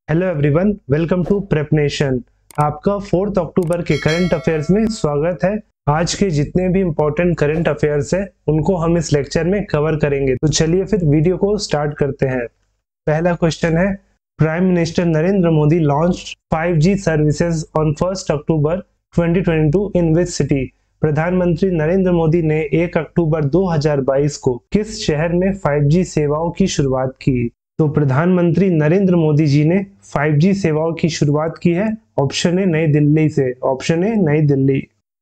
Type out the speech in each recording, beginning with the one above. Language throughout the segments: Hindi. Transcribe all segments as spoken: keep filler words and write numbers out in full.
Hello everyone, welcome to Prep Nation. आपका फोर्थ अक्टूबर के करंट अफेयर्स में स्वागत है। आज के जितने भी इम्पोर्टेंट करंट अफेयर्स हैं उनको हम इस लेक्चर में कवर करेंगे। तो चलिए फिर वीडियो को स्टार्ट करते हैं। पहला क्वेश्चन है, prime minister Narendra Modi launched five G services on first October twenty twenty two in which city. प्रधानमंत्री नरेंद्र मोदी ने एक अक्टूबर दो हज़ार बाईस को किस शहर में फाइव जी सेवाओं की शुरुआत की? तो प्रधानमंत्री नरेंद्र मोदी जी ने फाइव जी सेवाओं की शुरुआत की है। ऑप्शन है नई दिल्ली से। ऑप्शन है नई दिल्ली।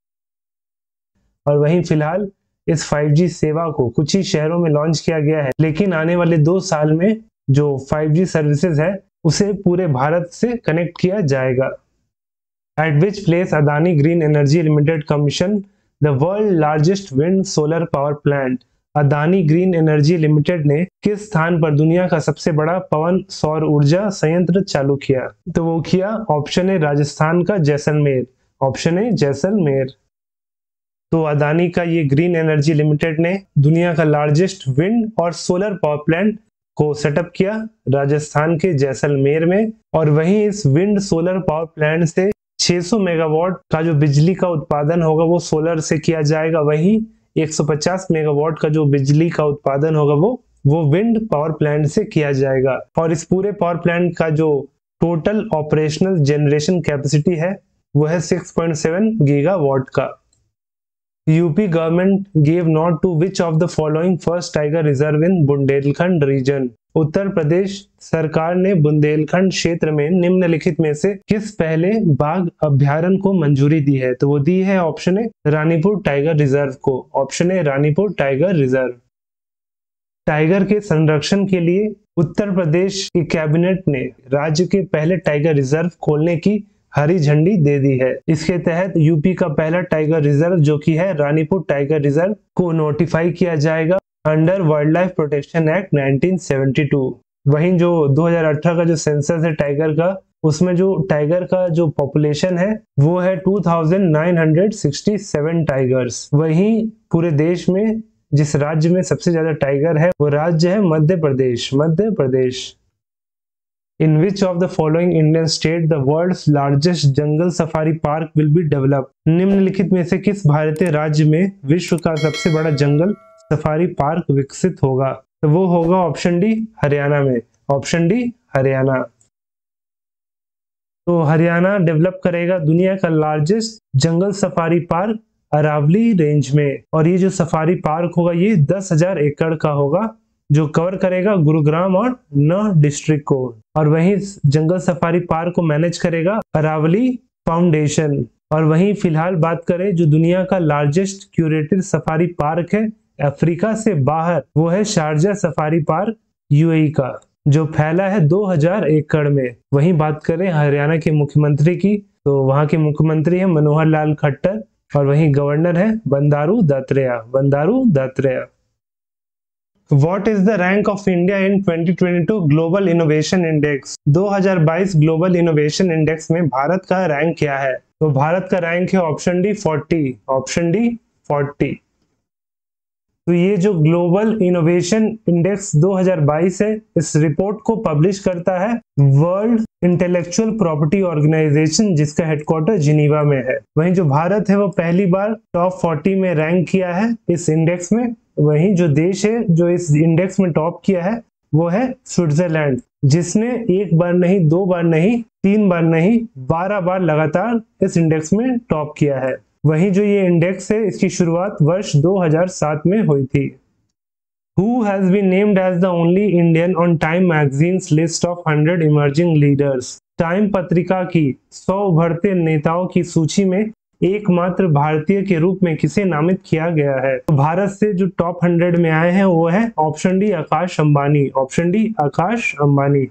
और वहीं फिलहाल इस फाइव जी सेवा को कुछ ही शहरों में लॉन्च किया गया है, लेकिन आने वाले दो साल में जो फाइव जी सर्विसेज है उसे पूरे भारत से कनेक्ट किया जाएगा। At which place Adani green energy limited commission the world largest wind solar power plant. Adani green energy limited ने किस स्थान पर दुनिया का सबसे बड़ा पवन सौर ऊर्जा संयंत्र चालू किया? तो वो किया ऑप्शन है राजस्थान का जैसलमेर। ऑप्शन है जैसलमेर। तो अदानी का ये ग्रीन एनर्जी लिमिटेड ने दुनिया का लार्जेस्ट विंड और सोलर पावर प्लांट को सेटअप किया राजस्थान के जैसलमेर में। और वहीं इस विंड सोलर पावर प्लांट से छह सौ मेगावाट का जो बिजली का उत्पादन होगा वो सोलर से किया जाएगा। वहीं एक सौ पचास मेगावाट का जो बिजली का उत्पादन होगा वो वो विंड पावर प्लांट से किया जाएगा। और इस पूरे पावर प्लांट का जो टोटल ऑपरेशनल जनरेशन कैपेसिटी है वो है छह पॉइंट सात गीगावाट का। UP government give nod to which of the following first tiger reserve in Bundelkhand region. Uttar Pradesh सरकार ने बुंदेलखंड क्षेत्र में निम्नलिखित में से किस पहले बाघ अभ्यारण्य को मंजूरी दी है? तो वो दी है ऑप्शन है रानीपुर टाइगर रिजर्व को। ऑप्शन है रानीपुर टाइगर रिजर्व। टाइगर के संरक्षण के लिए उत्तर प्रदेश की कैबिनेट ने राज्य के पहले टाइगर रिजर्व खोलने की हरी झंडी दे दी है। इसके तहत यूपी का पहला टाइगर रिजर्व जो कि है रानीपुर टाइगर रिजर्व को नोटिफाई किया जाएगा under wildlife protection act nineteen seventy two. वहीं जो दो हज़ार अठारह का जो सेंसस है टाइगर का, उसमें जो टाइगर का जो पॉपुलेशन है वो है two thousand nine hundred sixty seven tigers. वहीं पूरे देश में जिस राज्य में सबसे ज्यादा टाइगर है वो राज्य है Madhya Pradesh. Madhya Pradesh. In which of the following Indian state the world's largest jungle safari park will be developed? निम्नलिखित में से किस भारतीय राज्य में विश्व का सबसे बड़ा जंगल सफारी पार्क विकसित होगा? तो वो होगा ऑप्शन डी हरियाणा में। Option D Haryana. तो हरियाणा डेवलप करेगा दुनिया का largest jungle safari park Aravalli range में। और ये जो सफारी पार्क होगा ये दस हजार एकड़ का होगा जो कवर करेगा गुरुग्राम और नौ डिस्ट्रिक्ट को। और वहीं जंगल सफारी पार्क को मैनेज करेगा अरावली फाउंडेशन। और वहीं फिलहाल बात करें जो दुनिया का लार्जेस्ट क्यूरेटेड सफारी पार्क है अफ्रीका से बाहर, वो है शारजा सफारी पार्क यूएई का जो फैला है दो हज़ार एकड़ में। वहीं बात करें हरियाणा के मुख्यमंत्री की, तो वहां के मुख्यमंत्री है मनोहर लाल खट्टर और वहीं गवर्नर है Bandaru Dattatreya. Bandaru Dattatreya. What is the rank of India in twenty twenty two Global Innovation Index? दो हज़ार बाईस Global Innovation Index में भारत का रैंक क्या है? तो भारत का रैंक है option D forty. Option D forty. तो ये जो ग्लोबल इनोवेशन इंडेक्स दो हज़ार बाईस है इस रिपोर्ट को पब्लिश करता है वर्ल्ड इंटेलेक्चुअल प्रॉपर्टी ऑर्गेनाइजेशन जिसका हेडक्वार्टर जिनीवा में है। वहीं जो भारत है वो पहली बार टॉप चालीस में रैंक किया है इस इंडेक्स में। वहीं जो देश है जो इस इंडेक्स में टॉप किया है वो है स्विट्जरलैंड, जिसने एक बार नहीं, दो बार नहीं, तीन बार नहीं, बारह बार लगातार इस इंडेक्स में टॉप किया है। वहीं जो ये इंडेक्स है इसकी शुरुआत वर्ष दो हज़ार सात में हुई थी। Who has been named as the only Indian on Time magazine's list of hundred emerging leaders? Time पत्रिका की सौ उभरते नेताओं की सूची में एकमात्र भारतीय के रूप में किसे नामित किया गया है? तो भारत से जो टॉप हंड्रेड में आए हैं वो है option D Akash Ambani. Option D Akash Ambani.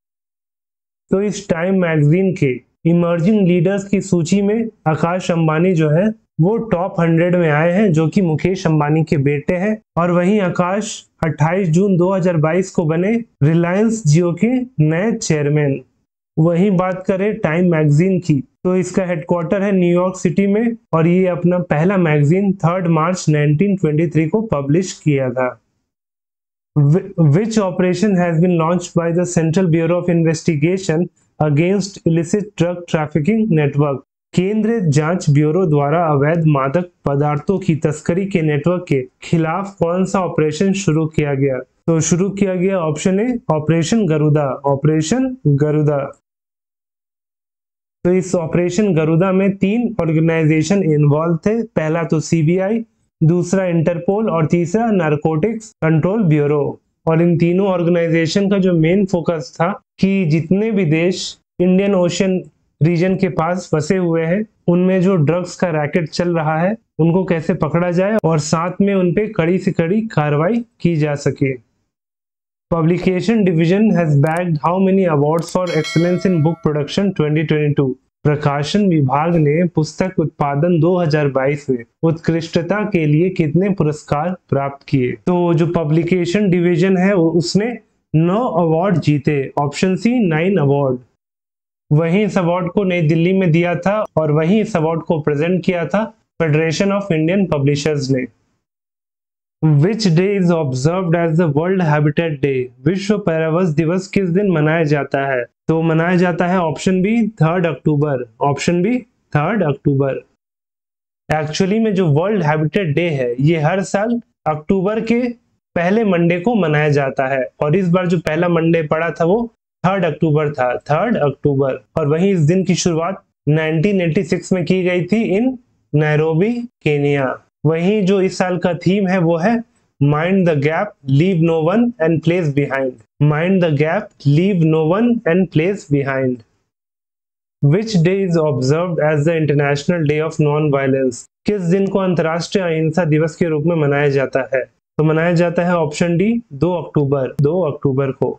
तो इस टाइम मैगजीन के इमर्जिंग लीडर्स की सूची में आकाश अंबानी जो है वो टॉप हंड्रेड में आए हैं जो कि मुकेश अंबानी के बेटे हैं। और वहीं आकाश अट्ठाईस जून दो हज़ार बाईस को बने रिलायंस जियो के नए चेयरमैन। वहीं बात करें टाइम मैगजीन की तो इसका हेडक्वार्टर है न्यूयॉर्क सिटी में और ये अपना पहला magazine third March nineteen twenty three को पब्लिश किया था। Which operation has been launched by the Central Bureau of Investigation against illicit drug trafficking network. केंद्रीय जांच ब्यूरो द्वारा अवैध मादक पदार्थों की तस्करी के नेटवर्क के खिलाफ कौन सा ऑपरेशन शुरू किया गया? तो शुरू किया गया option A operation Garuda. Operation Garuda. तो इस ऑपरेशन गरुदा में तीन ऑर्गेनाइजेशन इन्वॉल्व थे। पहला तो सीबीआई, दूसरा इंटरपोल और तीसरा नारकोटिक्स कंट्रोल ब्यूरो। और इन तीनों ऑर्गेनाइजेशन का जो मेन फोकस था कि जितने भी देश इंडियन ओशन रीजन के पास फंसे हुए हैं उनमें जो ड्रग्स का रैकेट चल रहा है उनको कैसे पकड़ा जाए और साथ में उन पे कड़ी से कड़ी कार्रवाई की जा सके। Publication division has bagged how many awards for excellence in book production twenty twenty two. प्रकाशन विभाग ने पुस्तक उत्पादन दो हज़ार बाईस में उत्कृष्टता के लिए कितने पुरस्कार प्राप्त किए? तो जो पब्लिकेशन डिवीजन है उसने नौ अवार्ड जीते। Option C nine award. वहीं इस अवार्ड को नई दिल्ली में दिया था और वहीं इस अवार्ड को प्रेजेंट किया था फेडरेशन ऑफ इंडियन पब्लिशर्स ने। Which day is observed as the World Habitat Day? विश्व पैरावस दिवस किस दिन मनाया जाता है? तो मनाया जाता है option B third October. Option B third October. Actually में जो वर्ल्ड हैबिटेट डे है ये हर साल अक्टूबर के पहले मंडे को मनाया जाता है और इस बार जो पहला मंडे पड़ा था वो थर्ड अक्टूबर था। Third October. और वहीं इस दिन की शुरुआत नाइनटीन एटी सिक्स में की गई थी इन नैरोबी, केनिया। वहीं जो इस साल का थीम है वो है mind the gap, leave no one and place behind. Mind the gap, leave no one and place behind. Which day is observed as the International Day of Non-Violence? किस दिन को अंतर्राष्ट्रीय अहिंसा दिवस के रूप में मनाया जाता है? तो मनाया जाता है ऑप्शन डी दो अक्टूबर। दो अक्टूबर को।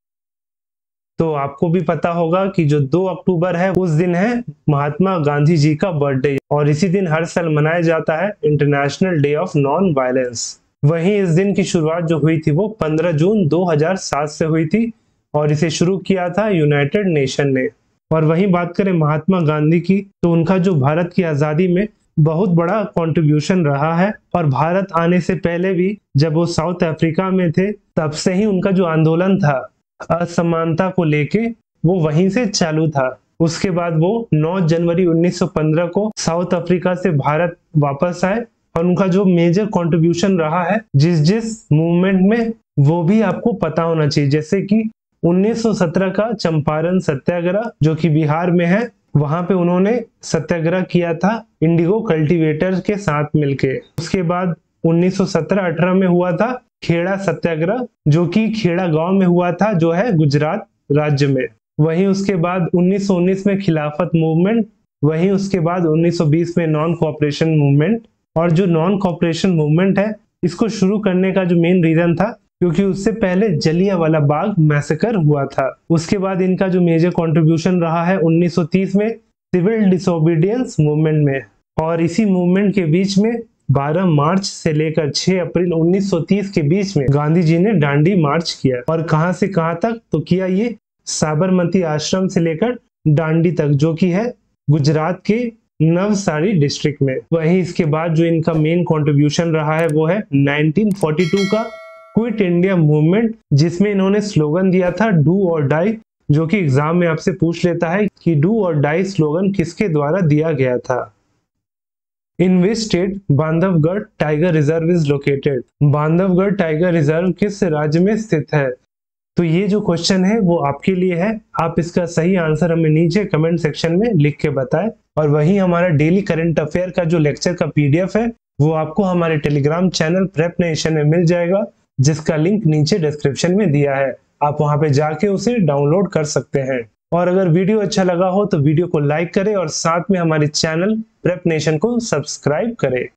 तो आपको भी पता होगा कि जो दो अक्टूबर है उस दिन है महात्मा गांधी जी का बर्थडे और इसी दिन हर साल मनाया जाता है international day of non violence. वहीं इस दिन की शुरुआत जो हुई थी वो पंद्रह जून दो हज़ार सात से हुई थी और इसे शुरू किया था यूनाइटेड नेशन ने। और वहीं बात करें महात्मा गांधी की तो उनका जो भारत की आजादी में बहुत बड़ा कंट्रीब्यूशन रहा है और भारत आने से पहले भी जब वो साउथ अफ्रीका में थे तब से ही उनका जो आंदोलन था असमानता को लेके वो वहीं से चालू था। उसके बाद वो नौ जनवरी उन्नीस सौ पंद्रह को साउथ अफ्रीका से भारत वापस आए और उनका जो मेजर कंट्रीब्यूशन रहा है जिस जिस मूवमेंट में वो भी आपको पता होना चाहिए। जैसे कि उन्नीस सौ सत्रह का चंपारण सत्याग्रह जो कि बिहार में है, वहां पे उन्होंने सत्याग्रह किया था इंडिगो कल्टीवेटर के साथ मिलके। उसके बाद उन्नीस सौ सत्रह अठारह में हुआ था खेड़ा सत्याग्रह जो कि खेड़ा गांव में हुआ था जो है गुजरात राज्य में। वहीं उसके बाद उन्नीस सौ उन्नीस में खिलाफत मूवमेंट। वहीं उसके बाद उन्नीस सौ बीस में नॉन कोऑपरेशन मूवमेंट। और जो नॉन कोऑपरेशन मूवमेंट है इसको शुरू करने का जो मेन रीजन था क्योंकि उससे पहले जलियांवाला बाग मैसेकर हुआ था। उसके बाद इनका जो मेजर कंट्रीब्यूशन रहा है उन्नीस सौ तीस में सिविल डिसोबीडियंस मूवमेंट में। और इसी मूवमेंट के बीच में बारह मार्च से लेकर छह अप्रैल उन्नीस सौ तीस के बीच में गांधी जी ने दांडी मार्च किया। और कहां से कहां तक तो किया ये साबरमती आश्रम से लेकर दांडी तक जो कि है गुजरात के नवसारी डिस्ट्रिक्ट में। वहीं इसके बाद जो इनका मेन कंट्रीब्यूशन रहा है वो है नाइनटीन फोर्टी टू का क्विट इंडिया मूवमेंट जिसमें इन्होंने स्लोगन दिया था डू और डाई, जो कि एग्जाम में आपसे पूछ लेता है कि डू और डाई स्लोगन किसके द्वारा दिया गया था। In which state Bandhavgarh tiger reserve is located? Bandhavgarh tiger reserve किस राज्य में स्थित है? तो ये जो क्वेश्चन है वो आपके लिए है। आप इसका सही आंसर हमें नीचे कमेंट सेक्शन में लिख के बताएं। और वहीं हमारा डेली करंट अफेयर का जो लेक्चर का पीडीएफ है वो आपको हमारे टेलीग्राम चैनल प्रेप नेशन में मिल जाएगा जिसका लिंक नीचे डिस्क्रिप्शन में दिया है। आप वहां पे जाके उसे डाउनलोड कर सकते हैं। और अगर वीडियो अच्छा लगा हो तो वीडियो को लाइक करें और साथ में हमारे चैनल प्रेप नेशन को सब्सक्राइब करें।